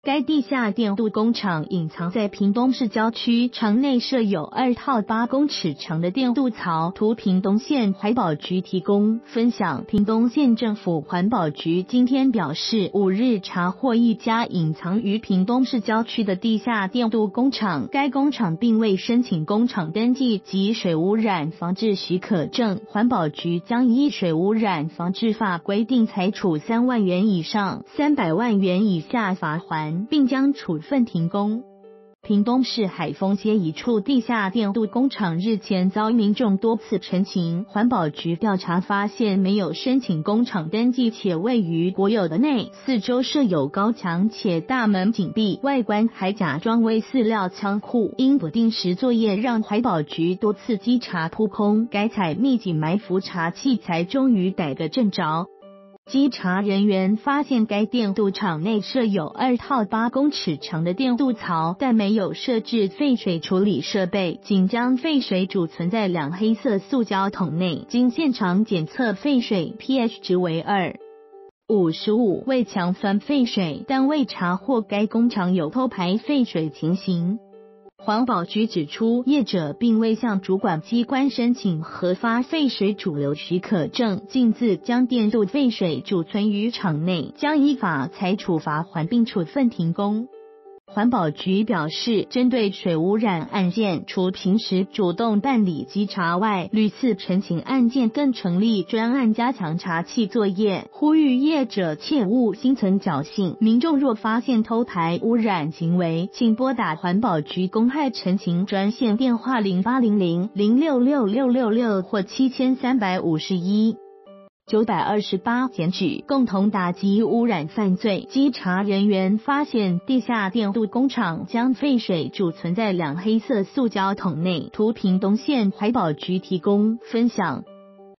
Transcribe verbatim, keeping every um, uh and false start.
该地下电镀工厂隐藏在屏东市郊区，场内设有二套八公尺长的电镀槽。图屏东县环保局提供分享。屏东县政府环保局今天表示，五日查获一家隐藏于屏东市郊区的地下电镀工厂，该工厂并未申请工厂登记及水污染防治许可证，环保局将依水污染防治法规定裁处三万元以上三百万元以下罚锾，并将处分停工。屏东市海丰街一处地下电镀工厂日前遭民众多次陈情，环保局调查发现没有申请工厂登记，且位于国有的内，四周设有高墙且大门紧闭，外观还假装为饲料仓库。因不定时作业让环保局多次稽查扑空，该采密集埋伏查器才终于逮个正着。稽查人员发现该电镀厂内设有二套八公尺长的电镀槽，但没有设置废水处理设备，仅将废水储存在两黑色塑胶桶内。经现场检测，废水 pH 值为二五十五，为强酸废水，但未查获该工厂有偷排废水情形。环保局指出，业者并未向主管机关申请核发废水主流许可证，径自将电镀废水储存于厂内，将依法裁处罚锾并处分停工。环保局表示，针对水污染案件，除平时主动办理稽查外，屡次陈情案件更成立专案加强查缉作业，呼吁业者切勿心存侥幸。民众若发现偷排污染行为，请拨打环保局公害陈情专线电话零八零零零六六六六六或七千三百五十一。九百二十八检举，共同打击污染犯罪。稽查人员发现地下电镀工厂将废水储存在两黑色塑胶桶内。图屏东县环保局提供分享。